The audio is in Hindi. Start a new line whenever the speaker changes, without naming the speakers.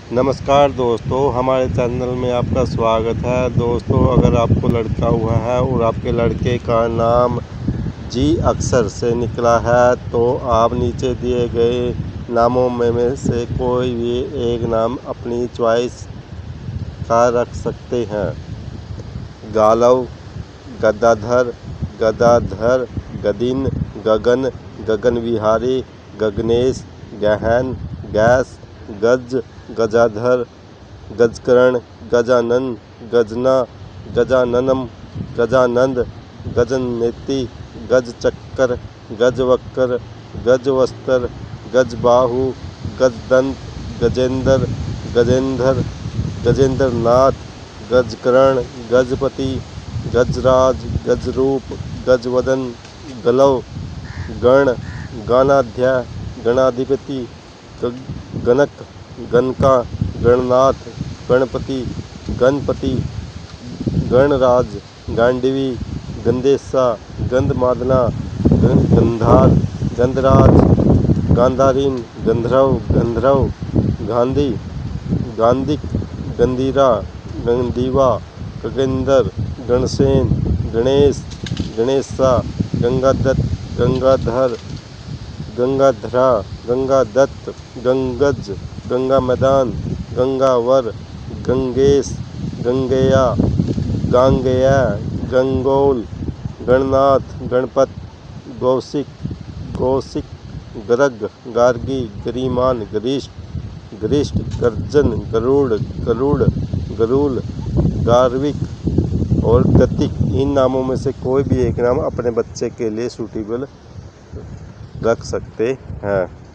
नमस्कार दोस्तों, हमारे चैनल में आपका स्वागत है। दोस्तों, अगर आपको लड़का हुआ है और आपके लड़के का नाम जी अक्षर से निकला है तो आप नीचे दिए गए नामों में से कोई भी एक नाम अपनी चॉइस का रख सकते हैं। गालव, गदाधर, गदाधर, गदिन, गगन, गगन विहारी, गगनेश, गहन, गैस, गज, गजाधर, गजकर्ण, गजानन, गजना, गजाननम, गजानंद, गजनेति, गजचक्कर, गजवक्कर, गजवस्त्र, गजबाहु, गजदंत, गजेंद्र, गजेंद्र, गजेंद्रनाथ, गजकर्ण, गजपति, गजराज, गजरूप, गजवदन, गलव, गण, गणाध्याय, गणाधिपति, गणक, गणका, गणनाथ, गणपति, गणपति, गणराज, गांडवी, गंदेसा, गंधमादना, गंधार, गंधराज, गांधारीन, गंधर्व, गंधर्व, गांधी, गांधिक, गंधीरा, गंधीवा, गगेंद्र, गणसेन, गणेश, गणेशा, गंगादत्त, गंगाधर, गंगाधरा, गंगादत्त, गंगज, गंगा मैदान, गंगावर, गंगेश, गंगेया, गांगेय, गंगोल, गणनाथ, गणपत, गौशिक, गौशिक, गर्ग, गार्गी, गरिमान, गरिष्ठ, गरिष्ठ, गर्जन, गरुड़, गरुड़, गरुल, गार्विक और गतिक। इन नामों में से कोई भी एक नाम अपने बच्चे के लिए सूटेबल रख सकते हैं।